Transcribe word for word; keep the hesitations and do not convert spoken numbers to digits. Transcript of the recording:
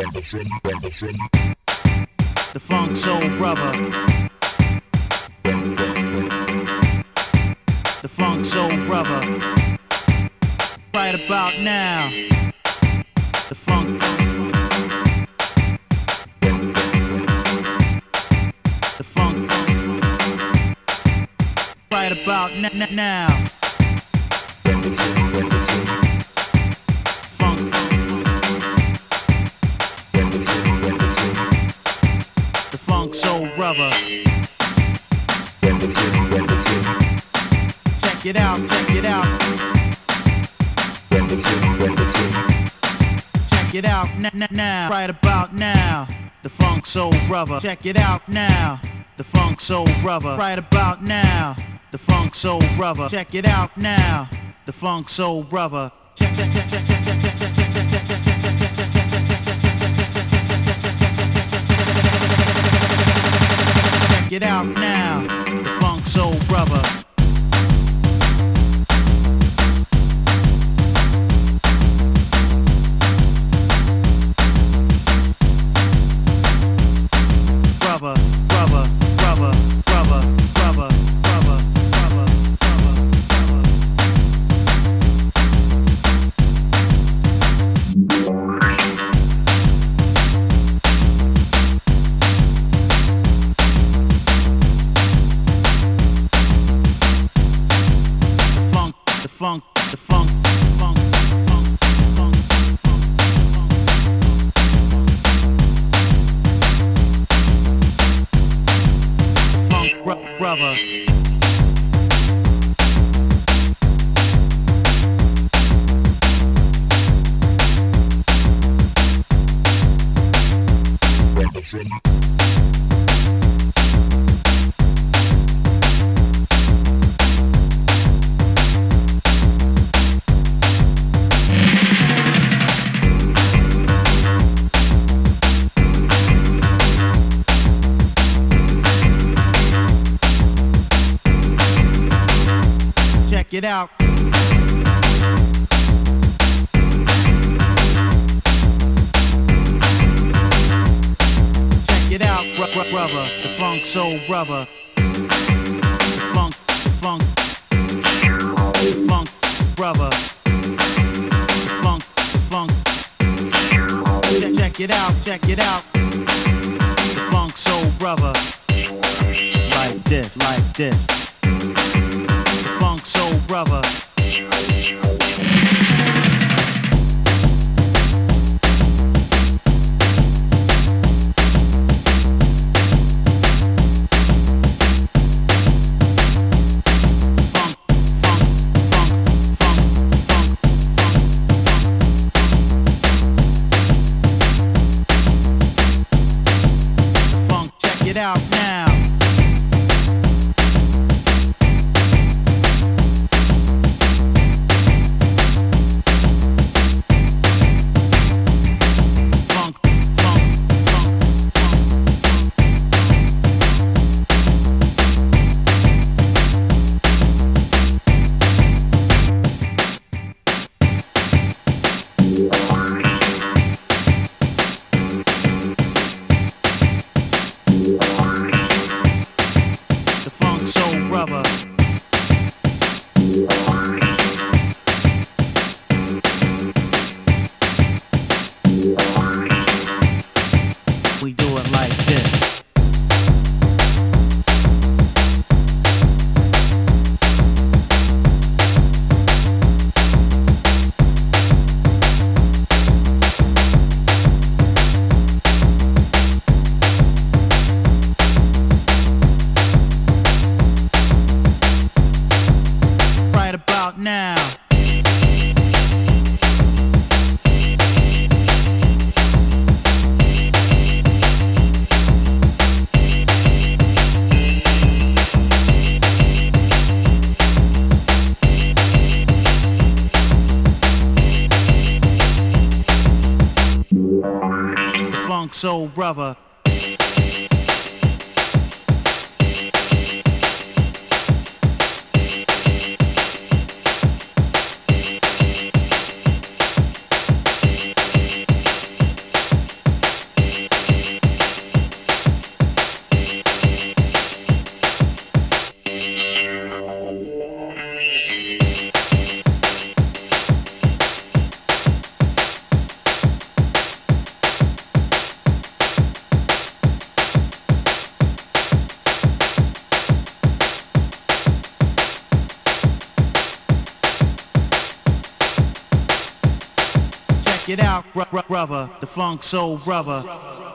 The funk soul brother. The funk soul brother. Right about now. The funk. The funk. Right about n- now. Funk. The funk soul brother. Check it out, check it out. Check it out n- n- now. Right about now. The funk soul brother. Check it out now. The funk soul brother. Right about now. The funk soul brother. Check it out now. The funk soul brother. Check check check check check check check check check check check check check check it out now. The funk soul brother. Brother, brother, brother, brother, brother, brother, brother, the funk, the funk, the funk, the funk, funk, br- brother. Check it out. Check it out, br- br- brother. The funk soul brother. The funk, the funk, the funk, brother. The funk, the funk. Check, check it out, check it out. The funk soul brother. Like this, like this. Funk soul brother. Funk, check it out now. Brother. We do it like this. Right about now. The funk soul brother. Get out, br- br- brother, the funk soul brother.